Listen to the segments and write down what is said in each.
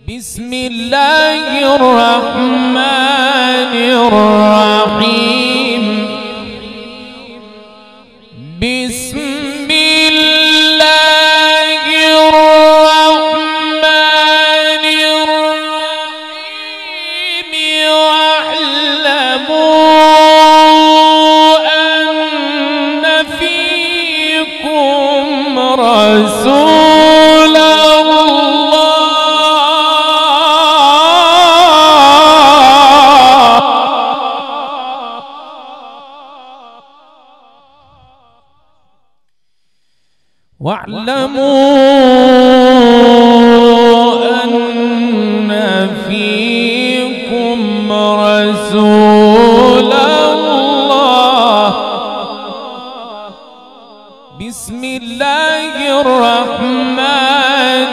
بسم الله الرحمن الرحيم. بسم الله الرحمن الرحيم. واعلموا أن فيكم رسول واعلموا أن فيكم رسول الله. بسم الله الرحمن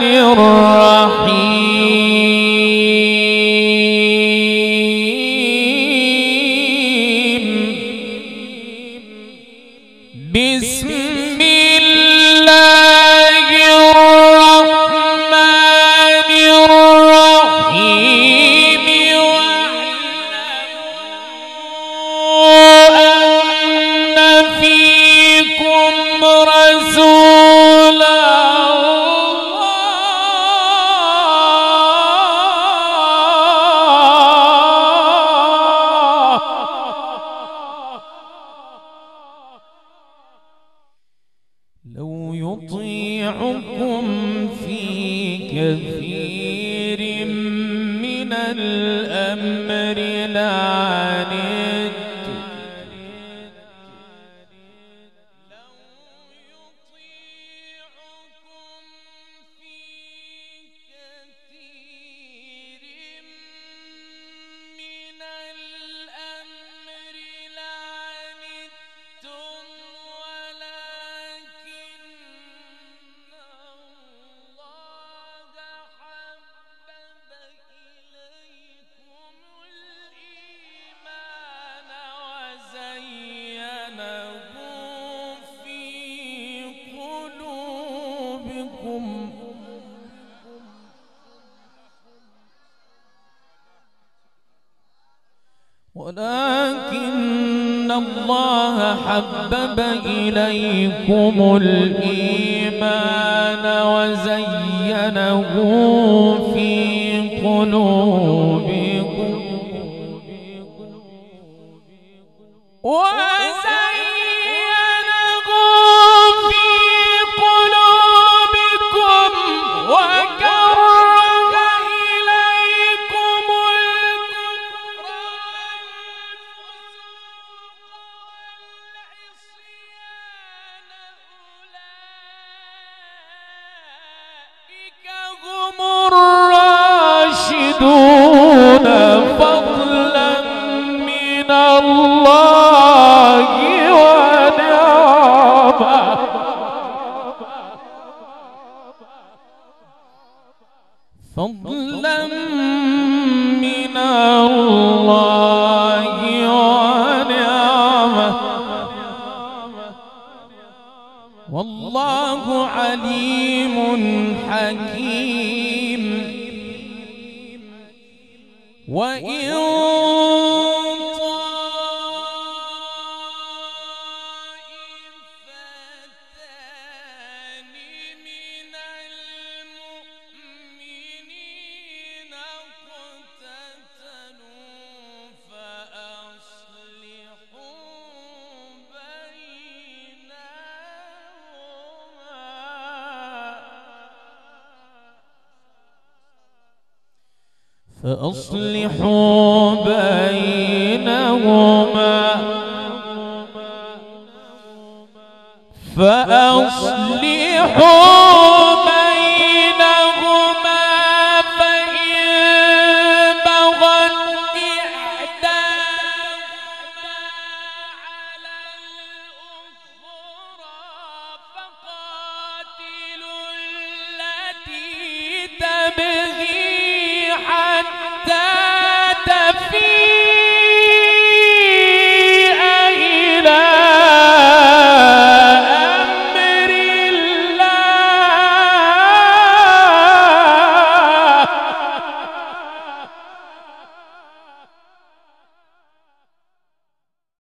الرحيم. بسم لو يطيعكم في كثير من الأمر لعنتم. لو يطيعكم في كثير من الأمر لعنتم ولكن الله حبب إليكم الإيمان وزينه في قلوبكم دون فضلا من الله ونعمة. فضلا من الله ونعمة. والله عليم حكيم. وإن طائفتان من المؤمنين اقتتلوا فأصلحوا بينهما فأصلحوا